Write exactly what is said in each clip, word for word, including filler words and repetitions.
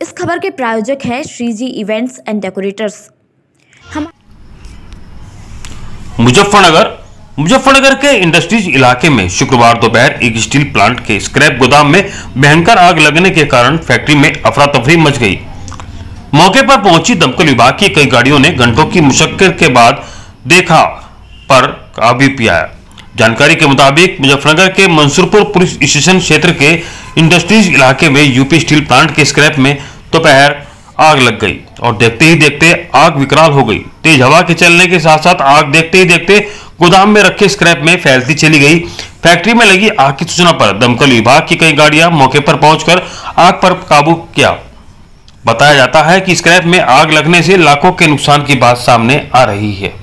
इस खबर के प्रायोजक हैं श्रीजी इवेंट्स एंड डेकोरेटर्स। हम मुजफ्फरनगर मुजफ्फरनगर के इंडस्ट्रीज इलाके में शुक्रवार दोपहर एक स्टील प्लांट के स्क्रैप गोदाम में भयंकर आग लगने के कारण फैक्ट्री में अफरा तफरी मच गई। मौके पर पहुंची दमकल विभाग की कई गाड़ियों ने घंटों की मुशक्कत के बाद देखा पर काबू पाया। जानकारी के मुताबिक मुजफ्फरनगर के मंसूरपुर पुलिस स्टेशन क्षेत्र के इंडस्ट्रीज इलाके में यूपी स्टील प्लांट के स्क्रैप में दोपहर आग लग गई और देखते ही देखते आग विकराल हो गई। तेज हवा के चलने के साथ साथ आग देखते ही देखते गोदाम में रखे स्क्रैप में फैलती चली गई। फैक्ट्री में लगी आग की सूचना पर दमकल विभाग की कई गाड़ियां मौके पर पहुंचकर आग पर काबू किया। बताया जाता है कि स्क्रैप में आग लगने से लाखों के नुकसान की बात सामने आ रही है।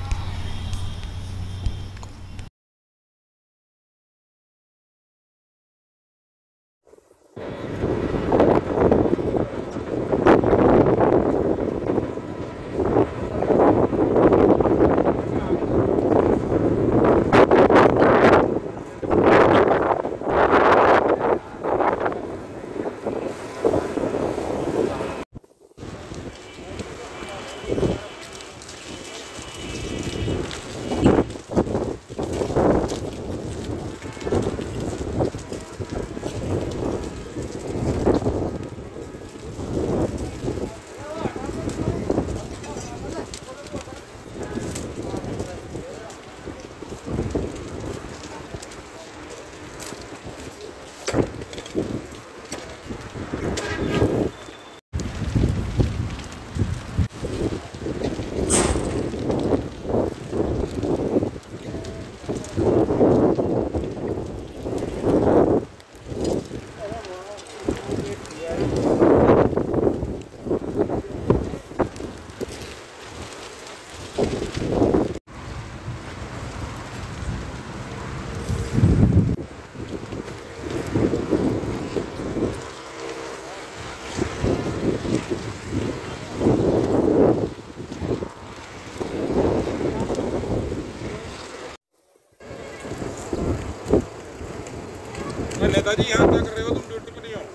नेताजी यहाँ क्या कर रहे हो? तुम ड्यूटी पर नहीं हो?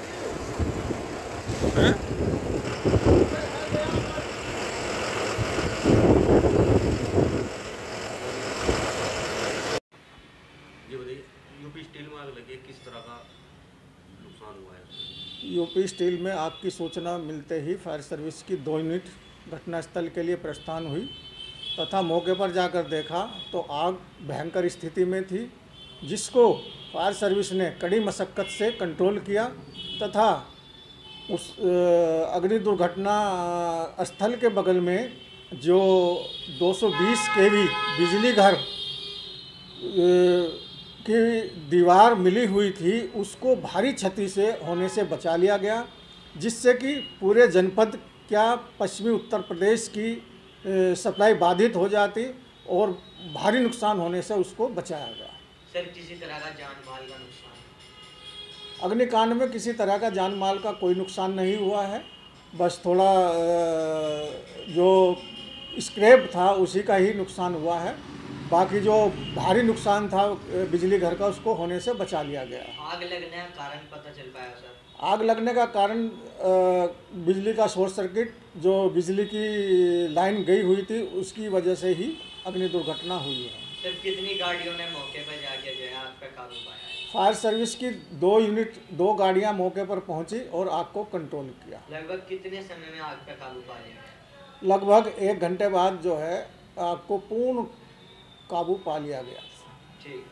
हैं? ये बताइए, यूपी स्टील में आग लगी, किस तरह का नुकसान हुआ है? यूपी स्टील में आग की सूचना मिलते ही फायर सर्विस की दो यूनिट घटनास्थल के लिए प्रस्थान हुई तथा मौके पर जाकर देखा तो आग भयंकर स्थिति में थी, जिसको फायर सर्विस ने कड़ी मशक्क़त से कंट्रोल किया तथा उस अग्नि दुर्घटना स्थल के बगल में जो दो सौ बीस केवी बिजली घर की दीवार मिली हुई थी उसको भारी क्षति से होने से बचा लिया गया, जिससे कि पूरे जनपद क्या पश्चिमी उत्तर प्रदेश की सप्लाई बाधित हो जाती और भारी नुकसान होने से उसको बचाया गया। सर, किसी तरह का जान माल का नुकसान? अग्निकांड में किसी तरह का जान माल का कोई नुकसान नहीं हुआ है, बस थोड़ा जो स्क्रैप था उसी का ही नुकसान हुआ है। बाकी जो भारी नुकसान था बिजली घर का उसको होने से बचा लिया गया। आग लगने का कारण पता चल पाया सर? आग लगने का कारण बिजली का शॉर्ट सर्किट, जो बिजली की लाइन गई हुई थी उसकी वजह से ही अग्नि दुर्घटना हुई है। सर, कितनी गाड़ियों ने मौके पर जाके जो है आग पर काबू पाया है? फायर सर्विस की दो यूनिट दो गाड़ियां मौके पर पहुंची और आग को कंट्रोल किया। लगभग कितने समय में आग पर काबू पाया? लगभग एक घंटे बाद जो है आग को पूर्ण काबू पा लिया गया। ठीक।